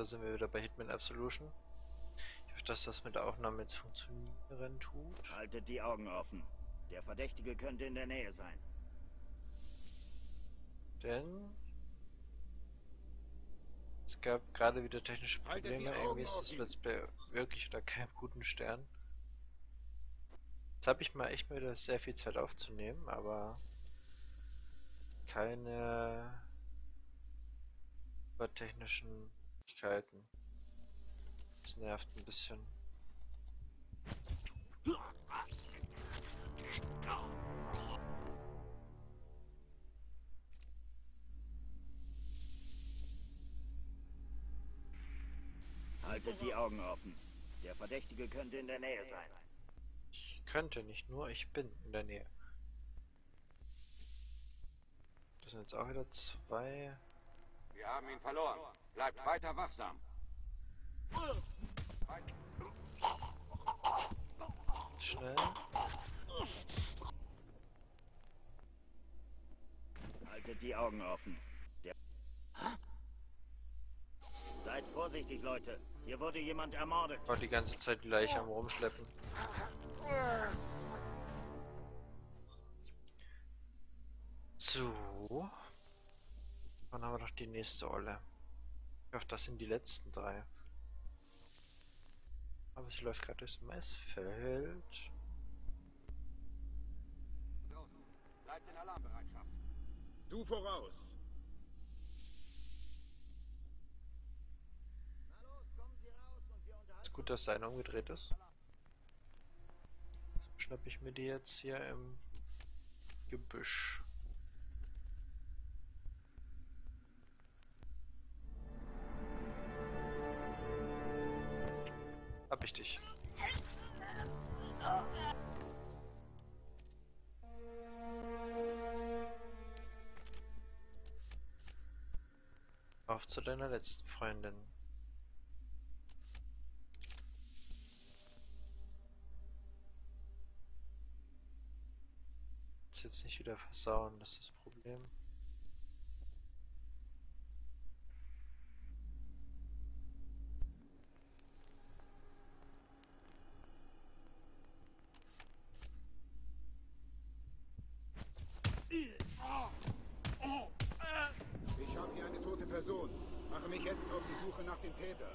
da sind wir wieder bei Hitman Absolution. Ich hoffe, dass das mit der Aufnahme jetzt funktionieren tut. Haltet die Augen offen. Der Verdächtige könnte in der Nähe sein. Denn es gab gerade wieder technische Probleme. Irgendwie ist das Let's Play wirklich unter keinem guten Stern. Jetzt habe ich mal echt mal wieder sehr viel Zeit aufzunehmen, aber keine technischen Möglichkeiten. Das nervt ein bisschen. Haltet die Augen offen. Der Verdächtige könnte in der Nähe sein. Ich könnte nicht nur, ich bin in der Nähe. Das sind jetzt auch wieder zwei. Wir haben ihn verloren. Bleibt weiter wachsam. Schnell. Haltet die Augen offen. Seid vorsichtig, Leute. Hier wurde jemand ermordet. War die ganze Zeit die Leiche am Rumschleppen. So. Dann haben wir noch die nächste Olle. Ich hoffe, das sind die letzten drei. Aber sie läuft gerade durchs Maisfeld. Draußen. Bleibt in Alarmbereitschaft. Du voraus. Na los, kommen Sie raus und wir unterhalten. Ist gut, dass sein umgedreht ist. So schnappe ich mir die jetzt hier im Gebüsch. Hab ich dich. Auf zu deiner letzten Freundin. Das jetzt nicht wieder versauen, das ist das Problem. Ich habe hier eine tote Person. Mache mich jetzt auf die Suche nach dem Täter.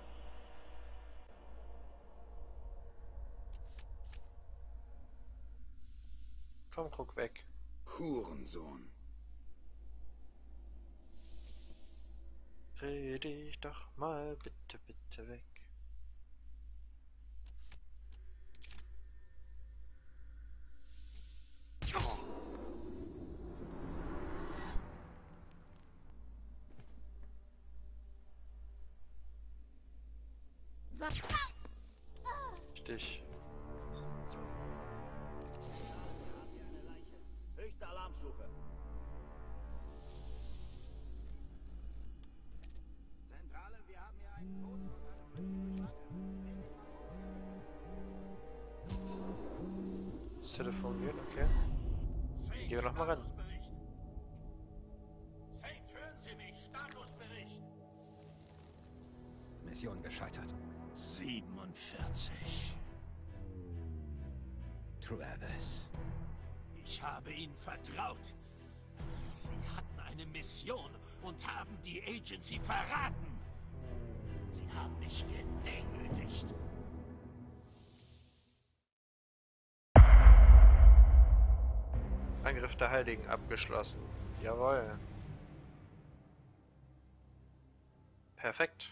Komm, guck weg. Hurensohn. Dreh dich doch mal bitte, bitte weg. Stich. Höchste Alarmstufe. Zentrale, wir haben hier einen Toten und eine flüchtende Schwangere. Das Telefon geht, okay. Gehen wir nochmal ran. Saint, hören Sie mich. Statusbericht. Mission gescheitert. 47. Travis. Ich habe Ihnen vertraut. Sie hatten eine Mission und haben die Agency verraten. Sie haben mich gedemütigt. Angriff der Heiligen abgeschlossen. Jawohl. Perfekt.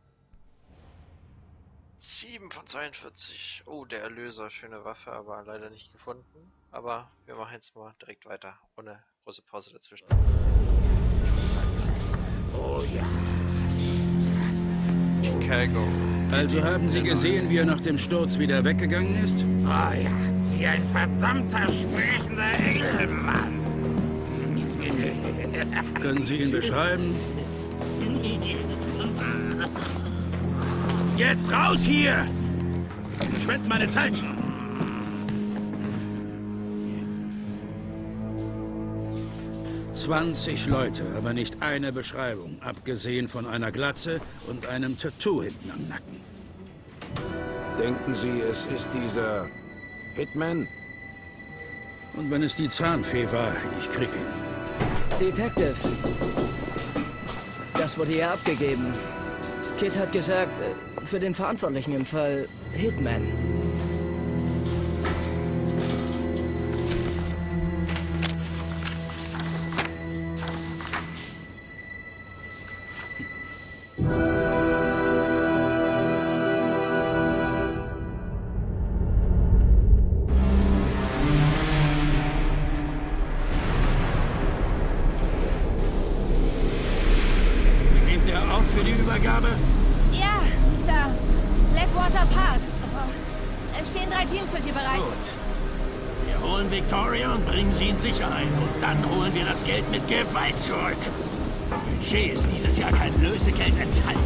7 von 42. Oh, der Erlöser. Schöne Waffe, aber leider nicht gefunden. Aber wir machen jetzt mal direkt weiter. Ohne große Pause dazwischen. Oh ja. Chicago. Also haben Sie gesehen, wie er nach dem Sturz wieder weggegangen ist? Oh ja. Wie ein verdammter sprechender Engelmann. Können Sie ihn beschreiben? Jetzt raus hier! Verschwenden meine Zeit! 20 Leute, aber nicht eine Beschreibung, abgesehen von einer Glatze und einem Tattoo hinten am Nacken. Denken Sie, es ist dieser Hitman? Und wenn es die Zahnfee war, ich krieg ihn. Detective. Das wurde ihr abgegeben. Kit hat gesagt, für den Verantwortlichen im Fall Hitman. Steht der Ort für die Übergabe? Ja, Sir. Blackwater Park. Es stehen 3 Teams für Sie bereit. Gut. Wir holen Victoria und bringen sie in Sicherheit. Und dann holen wir das Geld mit Gewalt zurück. Im Budget ist dieses Jahr kein Lösegeld enthalten.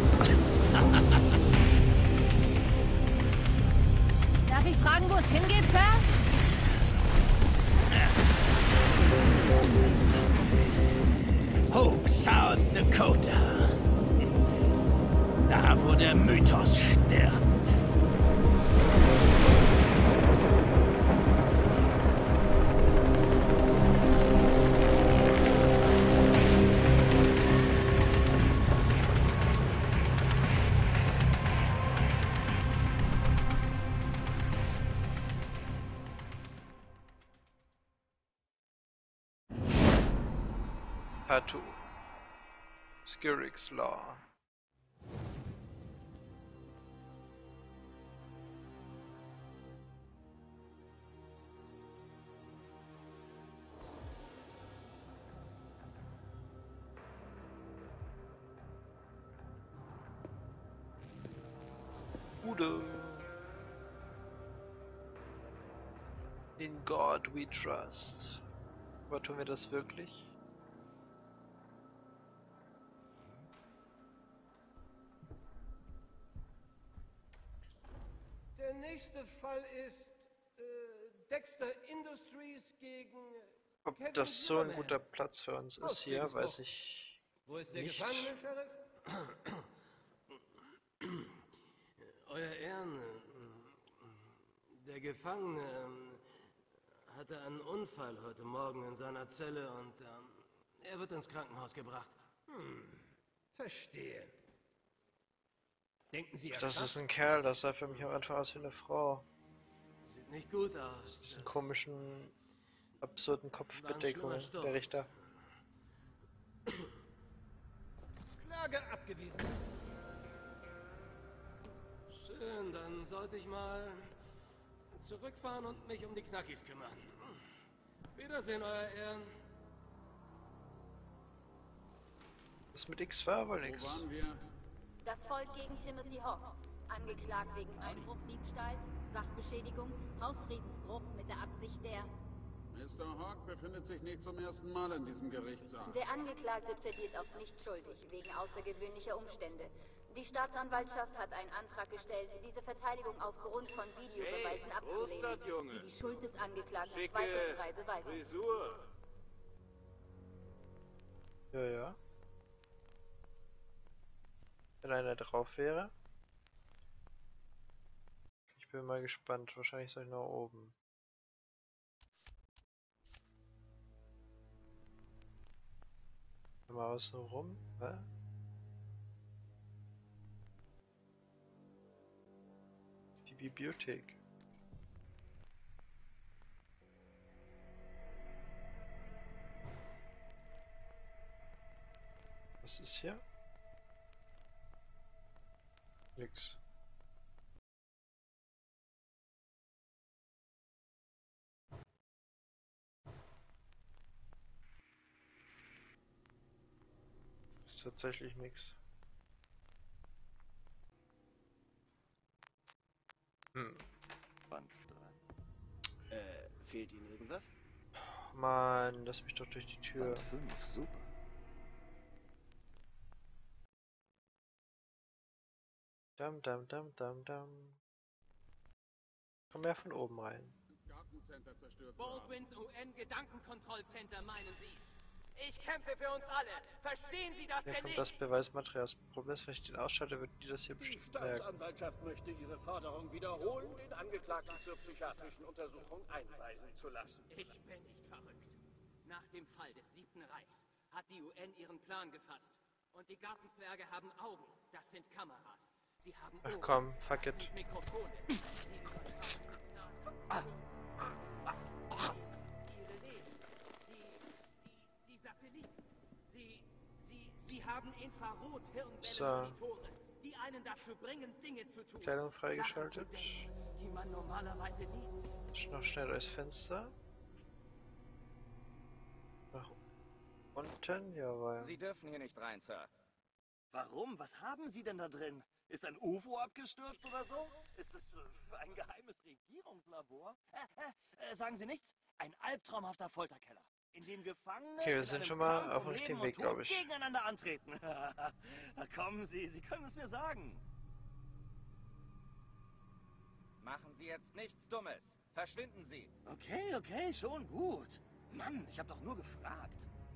Darf ich fragen, wo es hingeht, Sir? Hope, South Dakota. Da, wo der Mythos stirbt. Part 2. Skirrik's Law. Udo. In God we trust. Aber tun wir das wirklich? Der nächste Fall ist Dexter Industries gegen Ob Kevin das so ein Zimmerman. guter Platz für uns ist hier, weiß ich Wo ist der nicht. Gefangene, Sheriff? Euer Ehren, der Gefangene hatte einen Unfall heute Morgen in seiner Zelle und er wird ins Krankenhaus gebracht. Verstehe. Denken Sie, er Das ist schafft- ein Kerl, das sah für mich am Anfang aus wie eine Frau. Sieht nicht gut aus. Diesen komischen, absurden Kopfbedeckungen, Sturz. der Richter. Klage abgewiesen. Schön, dann sollte ich mal zurückfahren und mich um die Knackis kümmern. Wiedersehen, Euer Ehren. Das mit X war aber nix. Wo waren wir? Das Volk gegen Timothy Hawk. Angeklagt wegen Einbruch, Diebstahls, Sachbeschädigung, Hausfriedensbruch mit der Absicht der... Mr. Hawk befindet sich nicht zum ersten Mal in diesem Gerichtssaal. Der Angeklagte plädiert auf nicht schuldig, wegen außergewöhnlicher Umstände. Die Staatsanwaltschaft hat einen Antrag gestellt, diese Verteidigung aufgrund von Videobeweisen abzulehnen, die die Schuld des Angeklagten zweifelsfrei beweisen. Ja, ja. Wenn einer drauf wäre. Ich bin mal gespannt. Wahrscheinlich soll ich nach oben. Mal außen rum. Hä? Die Bibliothek. Was ist hier? Nix. Ist tatsächlich nix. Band 3. Fehlt Ihnen irgendwas? Mann, lass mich doch durch die Tür. Band 5, super. Dam, dam, dam, dam, dam. Komm ja von oben rein. Ins Gartencenter zerstört zu haben. Baldwins UN-Gedankenkontrollcenter, meinen Sie? Ich kämpfe für uns alle. Verstehen Sie das Hier denn kommt nicht? das Beweismaterial. Das Problem ist, wenn ich den ausschalte, wird die das hier Die bestimmt merken. Staatsanwaltschaft möchte ihre Forderung wiederholen, den Angeklagten zur psychiatrischen Untersuchung einweisen zu lassen. Ich bin nicht verrückt. Nach dem Fall des 7. Reichs hat die UN ihren Plan gefasst. Und die Gartenzwerge haben Augen. Das sind Kameras. Sie haben Ach Ohren. komm, fuck Das it. sind Mikrofone. Ihre Lesen. Die Satelliten. Sie haben Infrarot-Hirnwellenmonitore, die einen dazu bringen, Dinge zu tun. Kleidung Sachen freigeschaltet. zu denken, die man normalerweise nie. Noch schnell durchs Fenster. Nach unten, jawohl. Sie dürfen hier nicht rein, Sir. Warum? Was haben Sie denn da drin? Ist ein UFO abgestürzt oder so? Ist es ein geheimes Regierungslabor? Sagen Sie nichts? Ein albtraumhafter Folterkeller, in dem Gefangene Okay, wir in sind einem schon mal Kampf auf um dem richtigen Leben Weg, und Tod glaube ich. gegeneinander antreten. Kommen Sie, Sie können es mir sagen. Machen Sie jetzt nichts Dummes. Verschwinden Sie. Okay, schon gut. Mann, ich habe doch nur gefragt.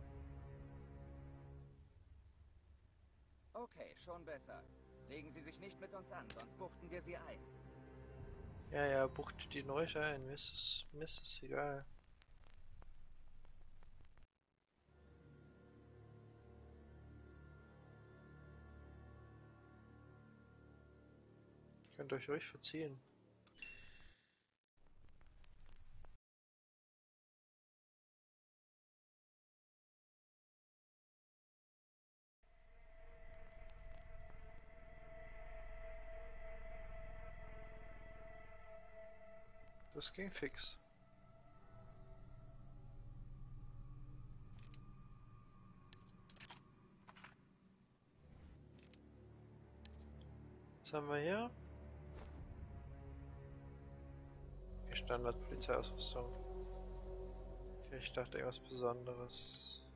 Okay, schon besser. Legen Sie sich nicht mit uns an, sonst buchten wir Sie ein. Ja, bucht die neu ein. Mir ist es egal. Könnt euch ruhig verziehen. Das ging fix. Was haben wir hier? Die Standard-Polizeiausrüstung. Okay, ich dachte irgendwas Besonderes.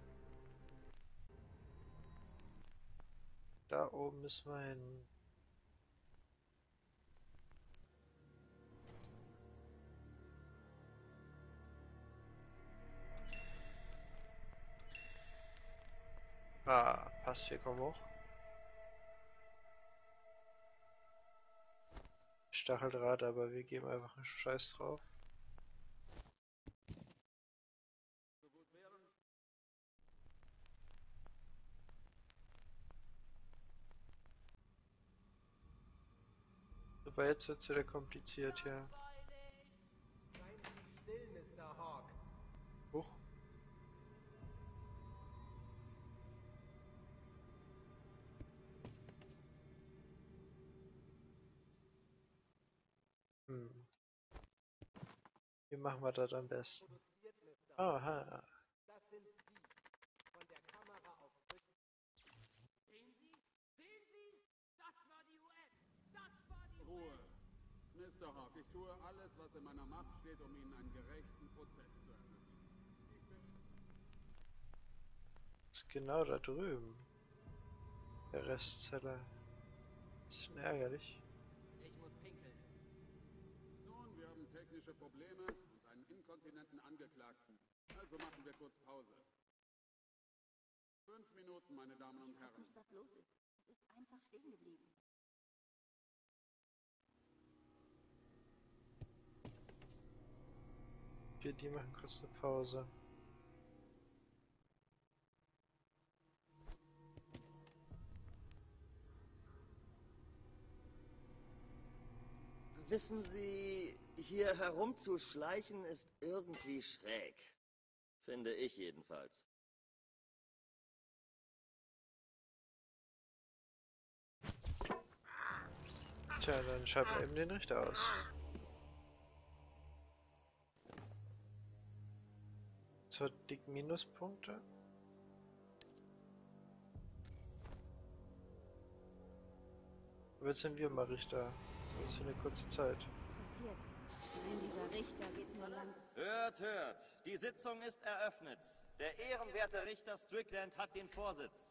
Da oben müssen wir hin. Ah, passt, wir kommen hoch. Stacheldraht, aber wir geben einfach einen Scheiß drauf. Aber jetzt wird's wieder kompliziert hier. Seien Sie still, Mr. Hawk. Huch. Wie machen wir das am besten? Aha. Das sind Sie. Von der Kamera auf Rücken. Sehen Sie? Sehen Sie? Das war die UN. Das war die Ruhe. Mr. Hawk, ich tue alles, was in meiner Macht steht, um Ihnen einen gerechten Prozess zu ermöglichen. Ich bin... Ist genau da drüben. Der Restzelle. Bisschen ärgerlich. Ich muss pinkeln. Nun, wir haben technische Probleme und einen inkontinenten Angeklagten. Also machen wir kurz Pause. 5 Minuten, meine Damen und Ich weiß Herren. nicht, was los ist. Es ist einfach stehen geblieben. Okay, die machen kurz eine Pause. Wissen Sie, hier herumzuschleichen ist irgendwie schräg. Finde ich jedenfalls. Tja, dann schalten wir eben den Richter aus. Zwar dick Minuspunkte. Aber jetzt sind wir mal Richter. Das ist für eine kurze Zeit. Interessiert. Nein, dieser Richter geht nur langsam. Hört, hört. Die Sitzung ist eröffnet. Der ehrenwerte Richter Strickland hat den Vorsitz.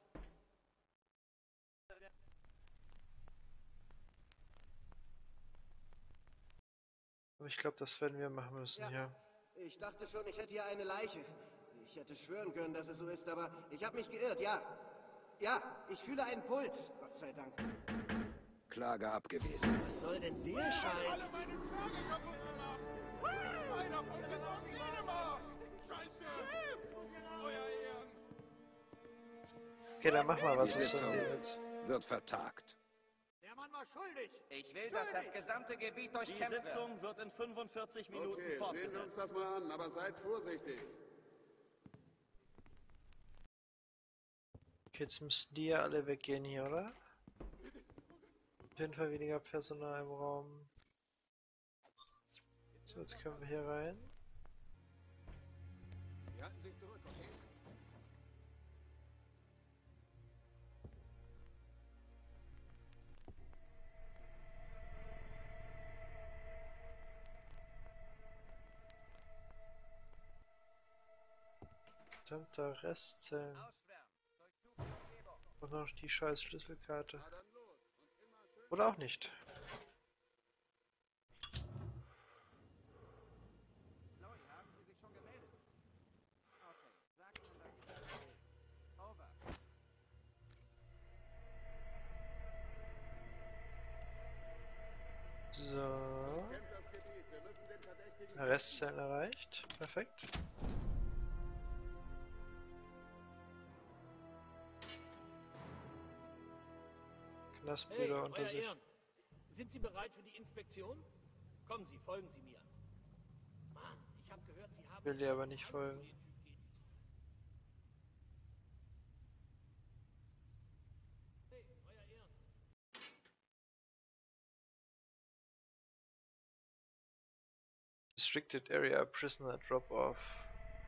Aber ich glaube, das werden wir machen müssen hier. Ich dachte schon, ich hätte hier eine Leiche. Ich hätte schwören können, dass es so ist, aber ich habe mich geirrt, ja. Ja, ich fühle einen Puls, Gott sei Dank. Klage abgewiesen. Was soll denn der Scheiß? Okay, dann mach mal, was Die ist Sitzung denn jetzt? wird vertagt. Der Mann war schuldig. Ich will, dass das gesamte Gebiet durchkämpft wird. Die Sitzung wird in 45 Minuten Okay, sehen wir uns fortgesetzt. das mal an, aber seid vorsichtig. Okay, jetzt müssten die ja alle weggehen hier, oder? Auf jeden Fall weniger Personal im Raum. So, jetzt können wir hier rein. Sie halten sich zurück, okay? Verdammter Restzellen. Und noch die scheiß Schlüsselkarte. Oder auch nicht. So. Restzellen erreicht. Perfekt. Knastbrüder unter sich. Ehren. Sind Sie bereit für die Inspektion? Kommen Sie, folgen Sie mir. Mann, ich habe gehört, Sie haben... Will dir aber nicht folgen. Hey, Euer Ehren. Restricted Area Prisoner Drop-Off.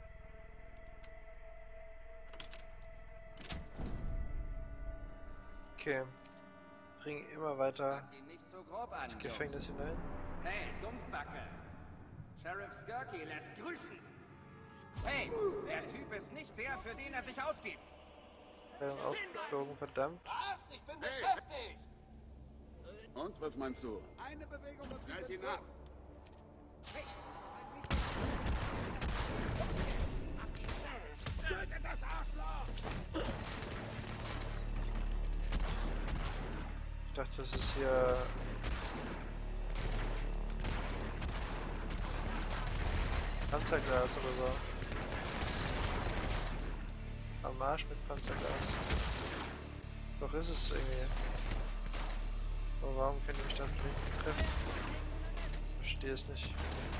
Okay. Bring immer weiter Nicht so grob an, ins Gefängnis hinein. Hey, Dumpfbacke! Sheriff Skirky lässt grüßen! Hey, der Typ ist nicht der, für den er sich ausgibt! Wären aufgeflogen, verdammt. Was? Ich bin beschäftigt! Und, was meinst du? Eine Bewegung und Knallt ihn ab! Tötet das Arschloch! Ich dachte, das ist hier... Panzerglas oder so. Am Marsch mit Panzerglas. Doch ist es irgendwie. Aber warum können die mich dann nicht treffen? Verstehe es nicht.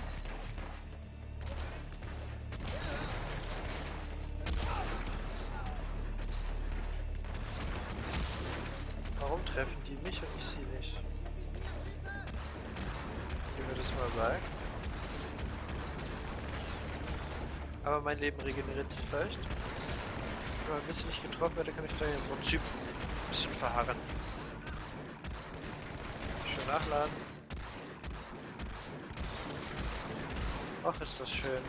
Warum treffen die mich und ich sie nicht? Wie mir das mal sagt. Aber mein Leben regeneriert sich vielleicht. Wenn man ein bisschen nicht getroffen werde, kann ich da im Prinzip ein bisschen verharren. Schön nachladen. Ach, ist das schön.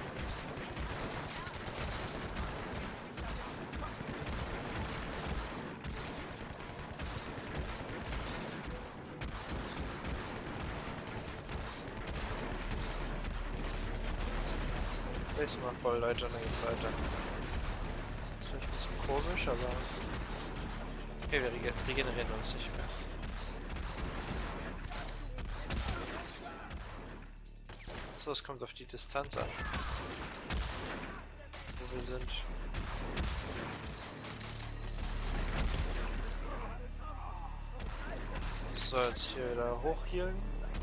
Nächstes Mal voll, Leute, und dann geht's weiter. Das ist vielleicht ein bisschen komisch, aber... Okay, wir regenerieren uns nicht mehr. So, es kommt auf die Distanz an. Wo wir sind. So, jetzt hier wieder hochhealen.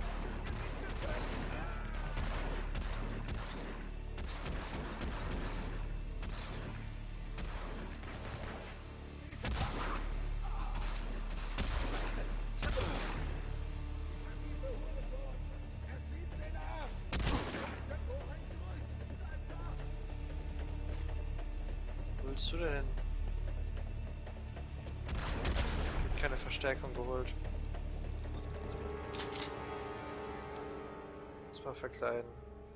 Wo willst du denn hin? Ich hab keine Verstärkung geholt. Muss mal verkleiden.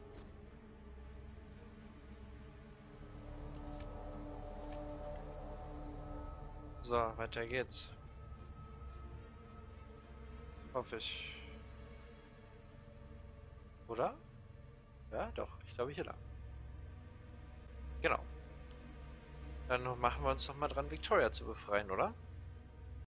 So, weiter geht's. Hoffe ich. Oder? Ja, doch. Ich glaube hier lang. Genau. Dann machen wir uns noch mal dran, Victoria zu befreien, oder?